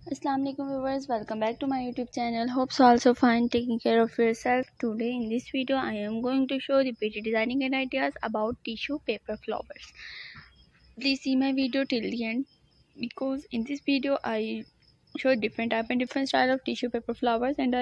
Assalamu alaikum viewers, welcome back to my YouTube channel. Hope so also fine, taking care of yourself. Today in this video I am going to show the pretty designing and ideas about tissue paper flowers. Please see my video till the end because in this video I show different type and different style of tissue paper flowers, and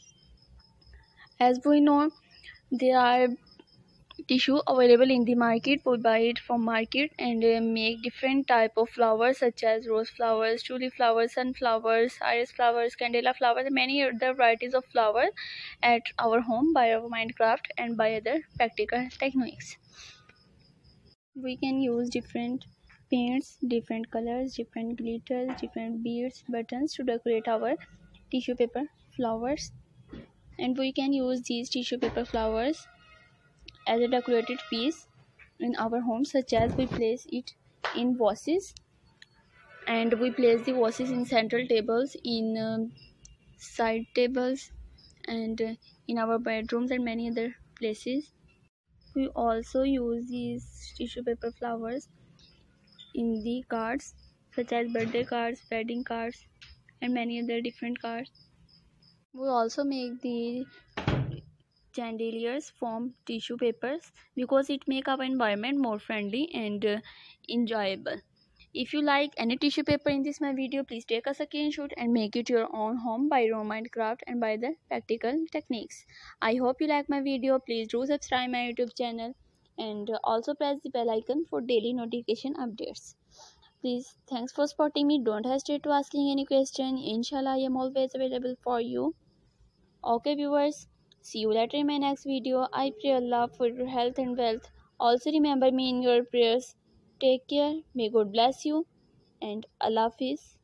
as we know there are tissue available in the market. We buy it from market and make different type of flowers such as rose flowers, tulip flowers, sunflowers, iris flowers, candela flowers, and many other varieties of flowers at our home by our Minecraft and by other practical techniques. We can use different paints, different colors, different glitters, different beads, buttons to decorate our tissue paper flowers, and we can use these tissue paper flowers as a decorated piece in our home, such as we place it in vases, and we place the vases in central tables, in side tables, and in our bedrooms and many other places. We also use these tissue paper flowers in the cards, such as birthday cards, wedding cards, and many other different cards. We also make the chandeliers from tissue papers because it make our environment more friendly and enjoyable. If you like any tissue paper in this my video, please take a screenshot and make it your own home by your Minecraft and by the practical techniques. I hope you like my video. Please do subscribe my YouTube channel and also press the bell icon for daily notification updates. Please, thanks for supporting me. Don't hesitate to asking any question. Inshallah, I am always available for you. Okay viewers, see you later in my next video. I pray Allah for your health and wealth. Also remember me in your prayers. Take care. May God bless you. And Allah Hafiz.